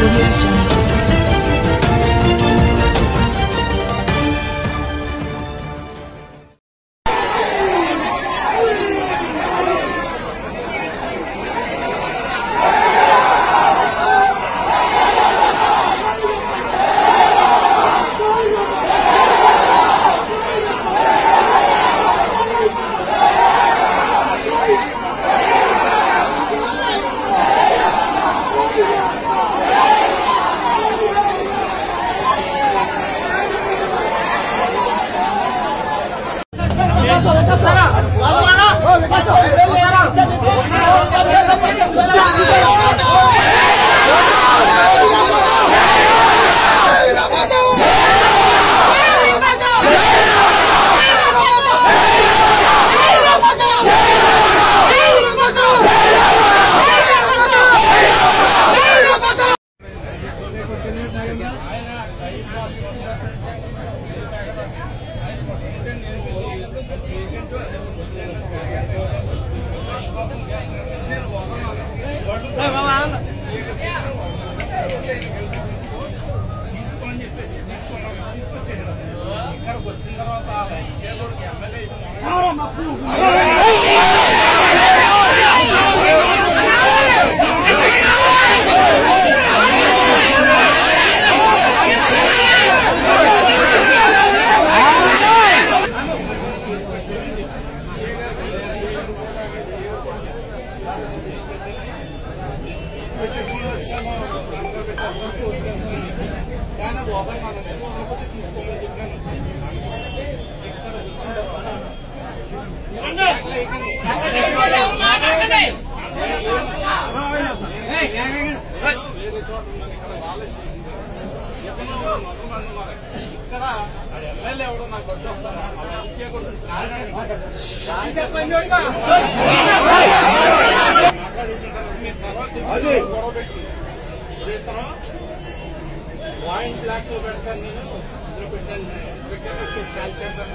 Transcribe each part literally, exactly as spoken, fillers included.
Point block లో పెడతాను నేను ఇందులో పెట్టాను పెట్టాను స్కాల్ చేస్తాను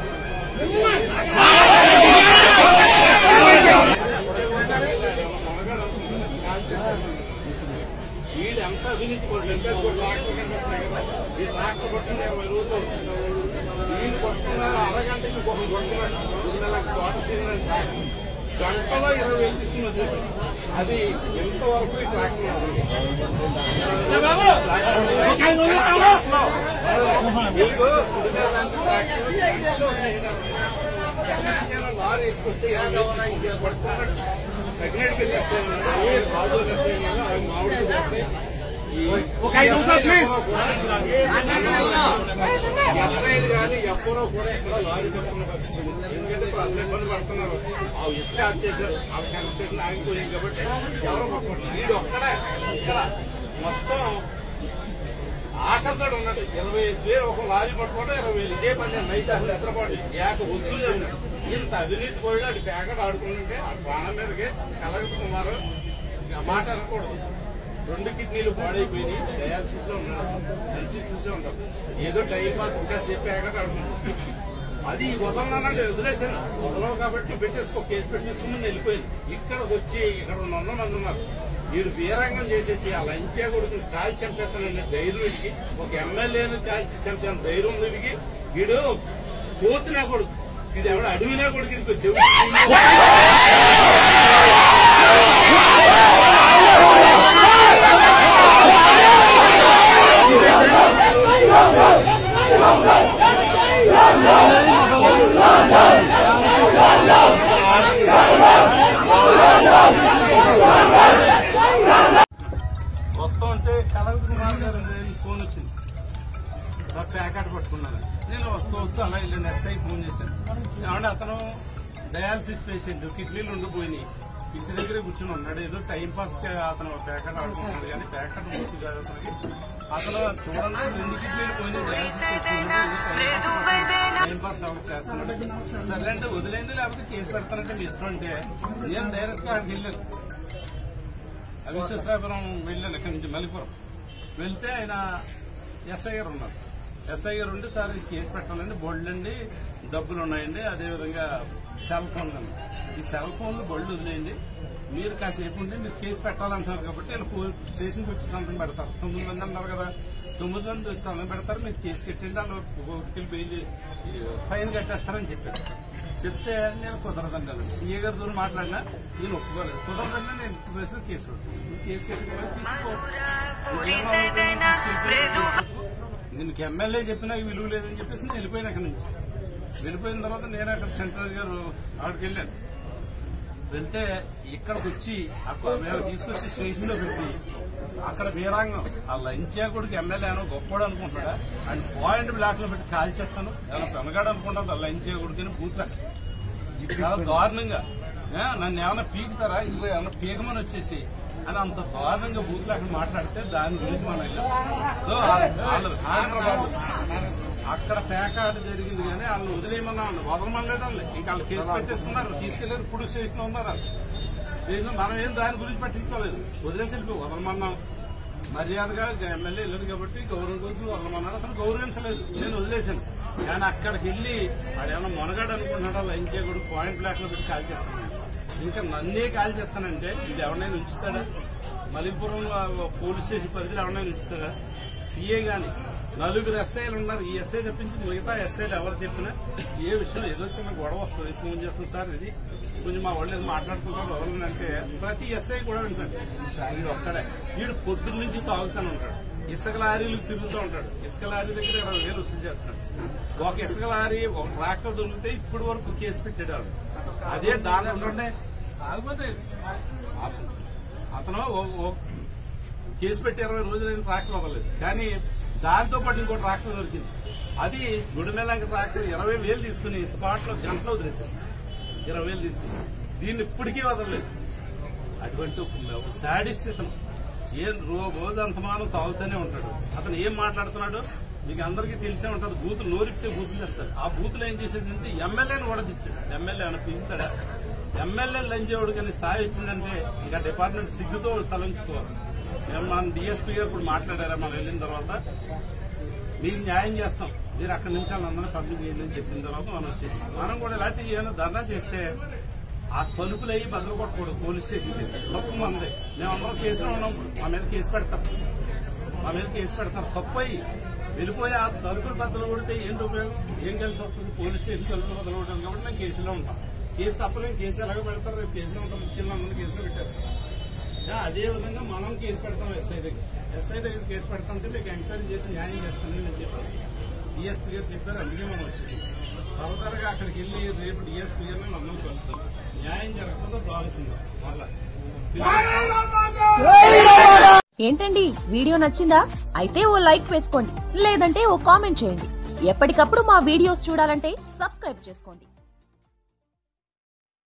వీడు ఎంత అవినీతి ఈ ట్రాక్టర్ కొట్టిన ఇరవై రోజులు వీళ్ళు కొట్టుకున్నారు అరగంటకి ఇంకొక కొట్టుకున్నాడు తోట సీజన్ గంటలో ఇరవై వేలు తీసుకుని వచ్చేసి అది ఎంతవరకు ఈ ట్రాక్టర్ లారీ వేసుకొస్తే పడుతున్నాడు సెకండ్ వెళ్ళేస్తాయి రాజులు వేస్తాయి అవి మామిడికి వేస్తాయి ఎస్ఐలు కానీ ఎప్పుడో కూడా ఎక్కడ లారీ పడుతున్న పరిస్థితి ఎందుకంటే ఇప్పుడు అందరూ ఇబ్బంది పడుతున్నారు ఆ ఇసుక ఆఫ్ చేశారు ఆ కన్స్ట్రక్షన్ ఆగిపోయింది కాబట్టి ఎవరో పట్టుకుంటున్నారు వీడు ఒక్కడే ఇక్కడ మొత్తం ఆకలితో ఉన్నాడు ఇరవై ఐదు వేలు ఒక లారీ పట్టుకోవడం ఇరవై వేలు ఇదే పని నైట్ అసలు ఎత్తపడి ఏక వస్తువులు ఉన్నాడు ఇంత అవినీతి పోయి అటు ప్యాకెట్ ఆడుకుంటుంటే ఆ ప్రాణం మీదకి కలగకుమారు మాట అనకూడదు రెండు కిడ్నీలు పాడైపోయి డయాలసిస్ లో ఉన్నాడు మంచి చూసే ఉంటారు ఏదో టైం పాస్ ఇంకా సేపు ప్యాకెట్ ఆడుకుంటారు అది వదలనంటే వదిలేశాను వదలవు కాబట్టి పెట్టేసుకో కేసు పెట్టేసుకుని వెళ్ళిపోయింది ఇక్కడికి వచ్చి ఇక్కడ వంద మంది ఉన్నారు వీడు వీరంగం చేసేసి ఆ లంచే కొడుకుని కాల్చి చంపేస్తానని ధైర్యం వీడికి ఒక ఎమ్మెల్యేను కాల్చి చంపే ధైర్యం ఉంది వీడికి వీడు కోతున్నా కొడుకు ఇది ఎవడ అడవినా కొడుకు ఇంకో చెవు వస్తూ ఉంటే కలగకుమార్ గారు ఫోన్ వచ్చింది ప్యాకెట్ పట్టుకున్నాను నేను వస్తూ వస్తూ అలా వెళ్ళాను ఎస్ఐ ఫోన్ చేశాను ఏమంటే అతను డయాలసిస్ పేషెంట్ కిడ్నీలు ఉండిపోయినాయి ఇంటి దగ్గరే కూర్చుని ఉన్నాడు ఏదో టైం పాస్ కి అతను ప్యాకెట్ ఆడుకుంటున్నాడు కానీ ప్యాకెట్ పూర్తి కాదు అతనికి అతను చూడండి రెండు కిడ్నీలు పోయినాయి డయాలసిస్ టైం పాస్ అవుట్ చేస్తున్నాడు సరే అంటే వదిలేంది లేకపోతే కేసు పెడతానంటే మీ ఇష్టం అంటే నేను డైరెక్ట్ గా అక్కడికి వెళ్ళాను విశ్వేశ్వరాపురం వెళ్ళాను ఇక్కడి నుంచి మలిపురం వెళ్తే ఆయన ఎస్ఐ గారు ఉన్నారు ఎస్ఐ గారు ఉండి సార్ కేసు పెట్టాలండి బోల్డ్ అండి డబ్బులు ఉన్నాయండి అదేవిధంగా సెల్ ఫోన్లు ఈ సెల్ ఫోన్లు బళ్ళు వదిలేయండి మీరు కాసేపు ఉంటే మీరు కేసు పెట్టాలంటున్నారు కాబట్టి వీళ్ళు స్టేషన్కి వచ్చి సంతకం పెడతారు. తొమ్మిది మంది అన్నారు కదా, తొమ్మిది మంది వచ్చి సంతకం పెడతారు. మీరు కేసు కట్టండి, వాళ్ళు కోర్టుకెళ్ళి బెయిల్ ఫైన్ కట్టేస్తారని చెప్పారు. చెప్తే నేను కుదరదండి అన్నాను. సీఏ గారితో మాట్లాడినా నేను ఒప్పుకోలేదు. కుదరదండి నేను ఇంటి కేసు కేసు కట్టుకున్నా తీసుకో. నేను ఎమ్మెల్యే చెప్పినా విలువ లేదని చెప్పేసి నేను వెళ్ళిపోయాను అక్కడి నుంచి. వెళ్ళిపోయిన తర్వాత నేను అక్కడ సెంట్రల్ గారు ఆవిడకి వెళ్ళాను. వెళ్తే ఇక్కడికి వచ్చి అక్కడ మేము తీసుకొచ్చి స్టేషన్ లో పెట్టి అక్కడ వీరాంగం ఆ లంచాకుడికి ఎమ్మెల్యే అనో గొప్పడు అనుకుంటాడా అండ్ పాయింట్ బ్లాక్ లో పెట్టి కాల్ చేస్తాను ఏమైనా పెనగాడు అనుకుంటాడు. ఆ లంచాకుడికి బూత్ల చాలా దారుణంగా నన్ను ఏమైనా పీకుతారా ఇల్లు ఏమైనా పీకమని వచ్చేసి అని అంత దారుణంగా బూత్లో అక్కడ మాట్లాడితే దాని గురించి మనం వెళ్ళాం. అక్కడ పేకాట జరిగింది కానీ వాళ్ళని వదిలేయమన్నా వదలమనలేదు. వాళ్ళు ఇంకా వాళ్ళు కేసు పెట్టేసుకున్నారు, తీసుకెళ్లారు. ఇప్పుడు స్టేషన్ లో ఉన్నారు. స్టేషన్ మనం ఏం దాని గురించి పట్టించుకోలేదు, వదిలేసి వదలమన్నాం. మర్యాదగా ఎమ్మెల్యే వెళ్ళారు కాబట్టి గౌరవం కోసం వదలమన్నాడు. అతను గౌరవించలేదు, నేను వదిలేశాను. కానీ అక్కడికి వెళ్ళి ఆడేమన్నా మొనగాడు అనుకుంటున్నాడు. అలా ఇంకే కూడా పాయింట్ బ్లాక్ లో పెట్టి కాల్ చేస్తాను. ఇంకా నన్నే కాల్ చేస్తానంటే ఇది ఎవరినైనా ఉంచుతాడా? మలిపురం పోలీస్ స్టేషన్ పరిధిలో ఎవరినైనా ఉంచుతాడా? సీఏ గాని నలుగురు ఎస్ఐలు ఉన్నారు. ఈ ఎస్ఐ చెప్పించి మిగతా ఎస్ఐలు ఎవరు చెప్పినా ఏ విషయం ఏదో చిన్న గొడవ వస్తుంది. ఫోన్ చేస్తాను సార్ ఇది కొంచెం మా వాళ్ళు ఏదో మాట్లాడుకుంటారు వదలంటే ప్రతి ఎస్ఐ కూడా వింటాడు. వీడు ఒక్కడే వీడు పొద్దున్న నుంచి తాగుతూనే ఉంటాడు. ఇసుక లారీలు తిరుగుతూ ఉంటాడు. ఇసుక లారీ దగ్గర ఇరవై వేలు వసూలు చేస్తున్నాడు. ఒక ఇసుక లారీ ఒక ట్రాక్టర్ దొరికితే ఇప్పటి వరకు కేసు పెట్టాడు. అదే దాని ఉంటుండే కాకపోతే అతను కేసు పెట్టి ఇరవై రోజులైన ట్రాక్టర్ వదలలేదు. కానీ దాంతో పాటు ఇంకో ట్రాక్టర్ దొరికింది. అది గుడిమేలంక ట్రాక్టర్ ఇరవై వేలు తీసుకుని స్పాట్ లో గంటలో వదిలేశారు. ఇరవై వేలు తీసుకుని దీన్ని ఇప్పటికీ వదలలేదు. అటువంటి శాడిస్ట్ ఇతను. ఏం రోజు అంతమానం తాగుతూనే ఉంటాడు. అతను ఏం మాట్లాడుతున్నాడు మీకు అందరికీ తెలిసే ఉంటుంది. బూతులు నోరిపితే బూతులు చెప్తాడు. ఆ బూతులు ఏం చేసేటంటే ఎమ్మెల్యేని కూడా తిట్టాడు. ఎమ్మెల్యే అని పిలుస్తాడా? ఎమ్మెల్యే లంచేవాడు కానీ స్థాయి వచ్చిందంటే ఇంకా డిపార్ట్మెంట్ సిగ్గుతో తలంచుకోవాలి. మన డిఎస్పీ గారు ఇప్పుడు మాట్లాడారా మనం వెళ్ళిన తర్వాత మీకు న్యాయం చేస్తాం, మీరు అక్కడి నుంచి వాళ్ళందరూ పబ్లిక్ చేయండి చెప్పిన తర్వాత మనం వచ్చేసి మనం కూడా ఇలాంటి ఏమైనా ధర్నా చేస్తే ఆ పలుపులు అయ్యి బదులు కొట్టకూడదు. పోలీస్ స్టేషన్ తప్పు మంది మేమందరం కేసులో ఉన్నాం. మా మీద కేసు పెడతాం మా మీద కేసు పెడతారు. తప్పు అయ్యి వెళ్ళిపోయి ఆ తలుపులు బద్దలు కొడితే ఏంటి ఉపయోగం? ఏం కలిసి వస్తుంది? పోలీస్ స్టేషన్ తలుపులు బద్దలు కొట్టాను కాబట్టి నేను కేసులో ఉంటాం. కేసు తప్పలేదు. కేసు ఎలాగో పెడతారు. రేపు కేసులో ఉంటాం. ముఖ్యంగా అందరూ కేసులో పెట్టారు. అదే విధంగా మనం కేసు పెడతాం. ఎస్ఐ దగ్గర ఎస్ఐ దగ్గర కేసు పెడతాంటే మీకు ఎంక్వైరీ చేసి న్యాయం చేస్తానని నేను చెప్పాను. డిఎస్పీ గారు చెప్పారు. అందుకే మనం వచ్చేసి ఫర్దర్గా అక్కడికి వెళ్ళి రేపు డిఎస్పీ గారిని మనం కలుగుతాం. న్యాయం జరగకపోతే రావాల్సిందే. మళ్ళా ఏంటండి వీడియో నచ్చిందా? అయితే ఓ లైక్ వేసుకోండి, లేదంటే ఓ కామెంట్ చేయండి. ఎప్పటికప్పుడు మా వీడియోస్ చూడాలంటే సబ్స్క్రైబ్ చేసుకోండి.